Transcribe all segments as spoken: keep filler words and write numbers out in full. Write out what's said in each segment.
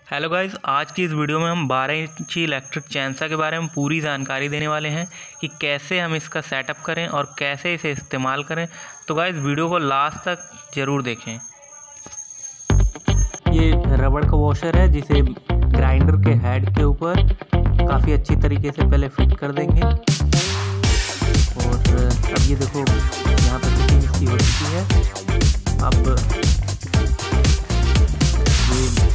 Hello guys, आज की इस वीडियो में हम बारह इंची इलेक्ट्रिक चैनसा के बारे में पूरी जानकारी देने वाले हैं कि कैसे हम इसका सेटअप करें और कैसे इसे इस्तेमाल करें। तो गाइस वीडियो को लास्ट तक ज़रूर देखें। ये रबड़ का वॉशर है जिसे ग्राइंडर के हेड के ऊपर काफ़ी अच्छी तरीके से पहले फिट कर देंगे। और अब ये देखो यहाँ पर फिटिंग इसकी हो चुकी है। अब ये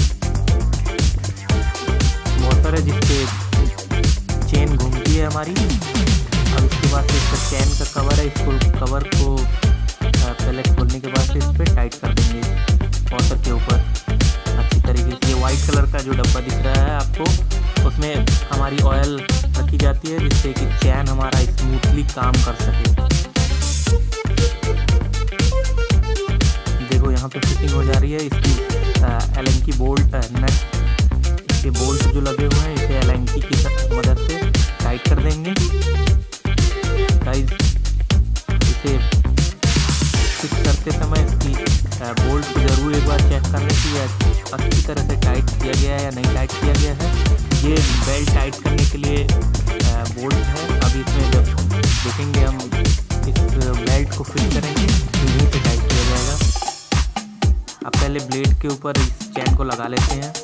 वॉशर है जिससे चेन घूमती है हमारी। अब इसके बाद से इसका चैन का कवर है, इसको कवर को पहले खोलने के बाद से इस पर टाइट कर देंगे वॉशर के ऊपर अच्छी तरीके से। ये वाइट कलर का जो डब्बा दिख रहा है आपको, उसमें हमारी ऑयल रखी जाती है जिससे कि चैन हमारा स्मूथली काम कर सके। देखो यहाँ पे फिटिंग हो जा रही है। इसकी एलन की बोल्ट नट के बोल्ट जो लगे हुए हैं इसे एलएनकी की मदद से टाइट कर देंगे। गाइस इसे फिक्स करते समय इसकी बोल्ट को जरूर एक बार चेक करने की अच्छी तरह से टाइट किया गया है या नहीं टाइट किया गया है। ये बेल्ट टाइट करने के लिए बोल्ट है। अभी इसमें जब देखेंगे हम इस बेल्ट को फिट करेंगे तो यहीं से टाइट किया जाएगा। अब पहले ब्लेड के ऊपर इस चैन को लगा लेते हैं।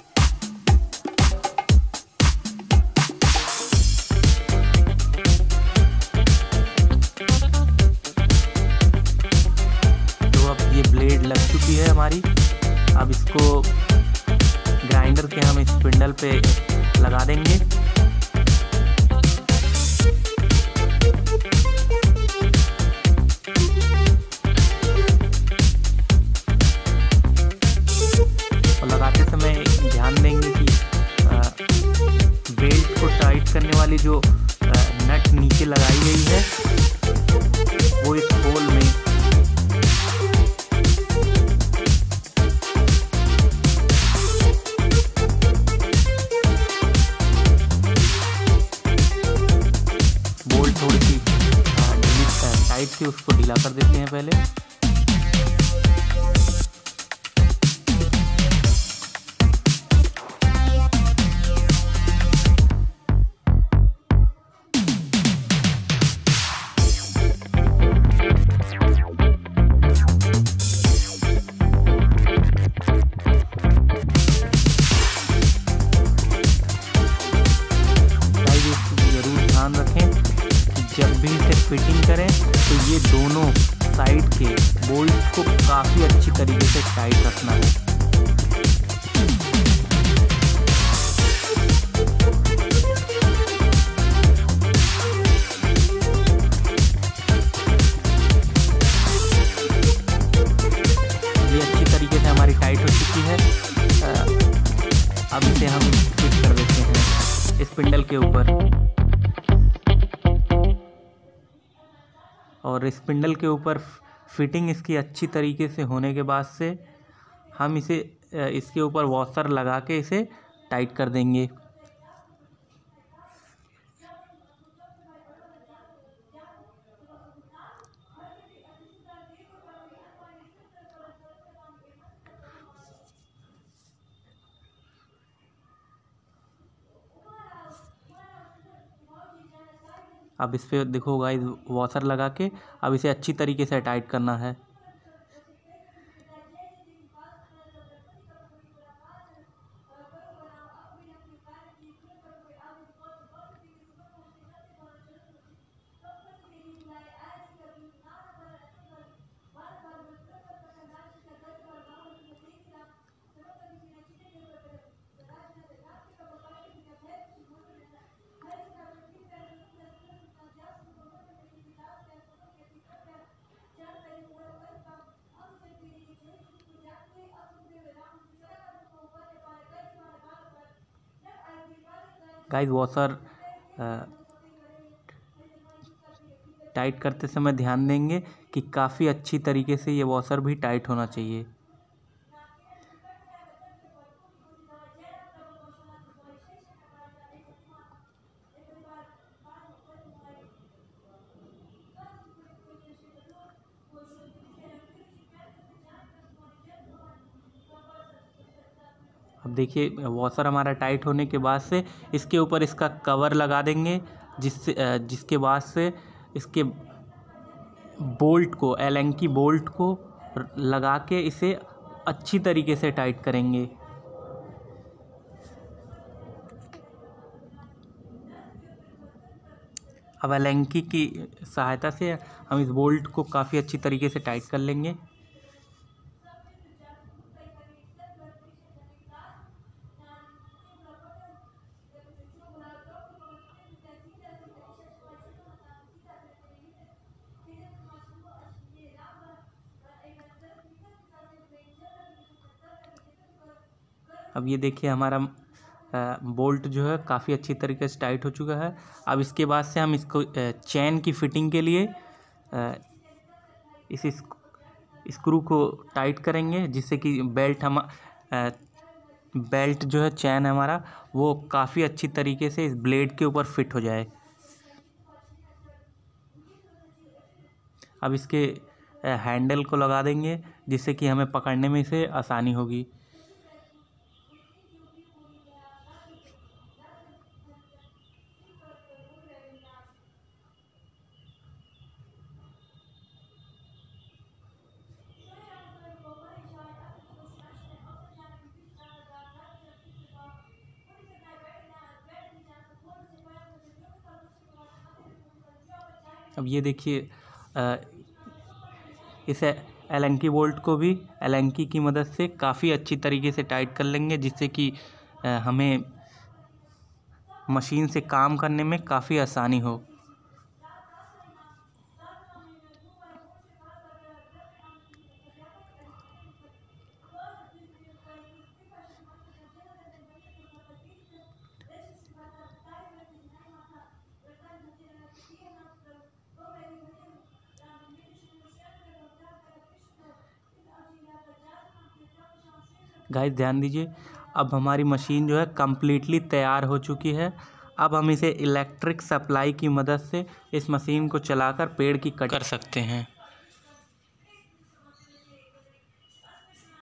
ब्लेड लग चुकी है हमारी। अब इसको ग्राइंडर के हम स्पिंडल पे लगा देंगे। और लगाते समय ध्यान देंगे कि बेल्ट को टाइट करने वाली जो नट नीचे लगाई गई है वो इस होल में थोड़ी सी टाइट थी, उसको ढीला कर देते हैं पहले। जरूर ध्यान रखें जब भी इसे फिटिंग करें तो ये दोनों साइड के बोल्ट को काफ़ी अच्छी तरीके से टाइट रखना है। ये अच्छी तरीके से हमारी टाइट हो चुकी है। अब इसे हम फिट कर देते हैं स्पिंडल के ऊपर। और स्पिंडल के ऊपर फिटिंग इसकी अच्छी तरीके से होने के बाद से हम इसे इसके ऊपर वॉशर लगा के इसे टाइट कर देंगे। अब इस पे देखो गाइस वॉशर लगा के अब इसे अच्छी तरीके से टाइट करना है। गाइस वॉशर टाइट करते समय ध्यान देंगे कि काफ़ी अच्छी तरीके से ये वॉशर भी टाइट होना चाहिए। अब देखिए वॉशर हमारा टाइट होने के बाद से इसके ऊपर इसका कवर लगा देंगे, जिससे जिसके बाद से इसके बोल्ट को, एलन की बोल्ट को लगा के इसे अच्छी तरीके से टाइट करेंगे। अब एलन की सहायता से हम इस बोल्ट को काफ़ी अच्छी तरीके से टाइट कर लेंगे। अब ये देखिए हमारा बोल्ट जो है काफ़ी अच्छी तरीके से टाइट हो चुका है। अब इसके बाद से हम इसको चेन की फिटिंग के लिए इस स्क्रू को टाइट करेंगे, जिससे कि बेल्ट हम बेल्ट जो है चैन हमारा वो काफ़ी अच्छी तरीके से इस ब्लेड के ऊपर फिट हो जाए। अब इसके हैंडल को लगा देंगे, जिससे कि हमें पकड़ने में इसे आसानी होगी। अब ये देखिए इस एलन की बोल्ट को भी एलन की की मदद से काफ़ी अच्छी तरीके से टाइट कर लेंगे, जिससे कि हमें मशीन से काम करने में काफ़ी आसानी हो। गाइस ध्यान दीजिए, अब हमारी मशीन जो है कम्प्लीटली तैयार हो चुकी है। अब हम इसे इलेक्ट्रिक सप्लाई की मदद से इस मशीन को चलाकर पेड़ की कट कर सकते हैं।